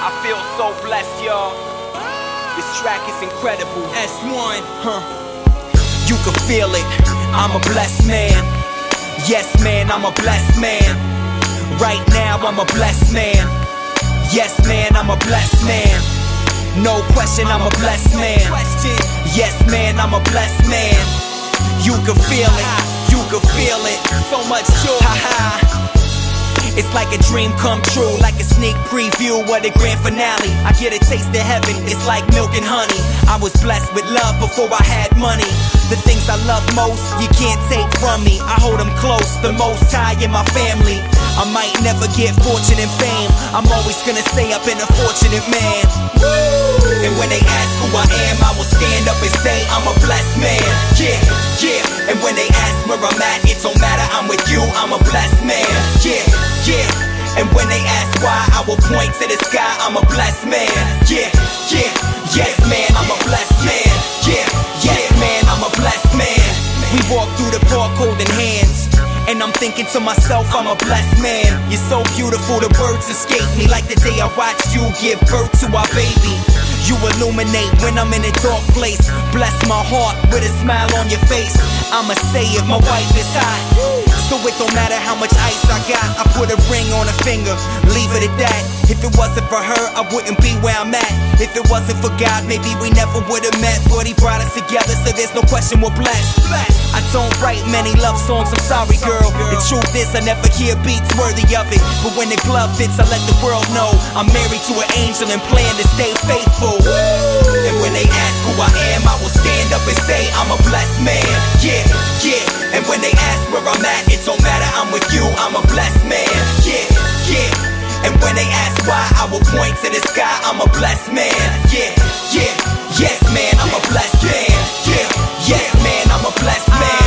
I feel so blessed, y'all. This track is incredible. S1, You can feel it. I'm a blessed man. Yes, man, I'm a blessed man. Right now, I'm a blessed man. Yes, man, I'm a blessed man. No question, I'm a blessed man. Yes, man, I'm a blessed man. You can feel it. You can feel it. So much joy. It's like a dream come true, like a sneak preview of the grand finale. I get a taste of heaven, it's like milk and honey. I was blessed with love before I had money. The things I love most, you can't take from me. I hold them close, the most high in my family. I might never get fortune and fame, I'm always gonna say I've been a fortunate man. And when they ask who I am, I will stand up and say I'm a blessed man. Yeah, yeah. And when they ask where I'm at, it don't matter, I'm with you, I'm a blessed man. Yeah, yeah. And when they ask why, I will point to the sky, I'm a blessed man. Yeah, yeah. Yes, man, I'm a blessed man. Yeah, yes, man, I'm a blessed man. We walk through the park holding hands, and I'm thinking to myself, I'm a blessed man. You're so beautiful, the words escape me, like the day I watched you give birth to our baby. You illuminate when I'm in a dark place. Bless my heart with a smile on your face. I'ma say it, my wife is hot, so it don't matter how much ice I got. I put a ring on her finger, leave it at that. If it wasn't for her, I wouldn't be where I'm at. If it wasn't for God, maybe we never would've met. But He brought us together, so there's no question we're blessed. I don't write many love songs, I'm sorry girl. The truth is I never hear beats worthy of it, but when the glove fits, I let the world know I'm married to an angel and plan to stay faithful. And when they ask who I am, I will stand up and say I'm a blessed man. Yeah, yeah. And when they ask where I'm at, it don't matter, I'm with you, I'm a blessed man. Yeah, yeah. And when they ask why, I will point to the sky, I'm a blessed man. Yeah, yeah. Yes, man, I'm a blessed man. Yeah, yes, man, I'm a blessed man.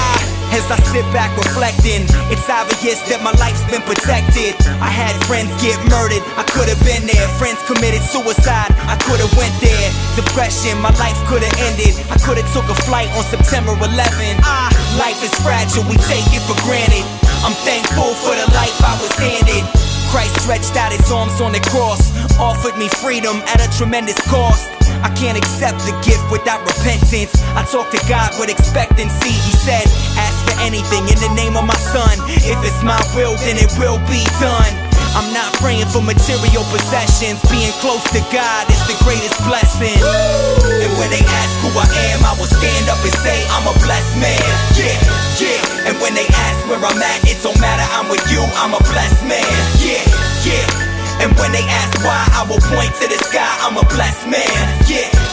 As I sit back reflecting, it's obvious that my life's been protected. I had friends get murdered, I could've been there. Friends committed suicide, I could've went there. Depression, my life could've ended. I could've took a flight on September 11. Life is fragile, we take it for granted. I'm thankful for the life I was handed. Christ stretched out His arms on the cross, offered me freedom at a tremendous cost. I can't accept the gift without repentance. I talk to God with expectancy. He said, ask for anything in the name of my son. If it's my will, then it will be done. I'm not praying for material possessions. Being close to God is the greatest blessing. And when they ask who I am, I will stand up and say I'm a blessed man. Yeah, yeah. And when they ask where I'm at, it don't matter, I'm with you, I'm a blessed man. Yeah, yeah. And when they ask why, I will point to the sky, I'm a blessed man. Yeah,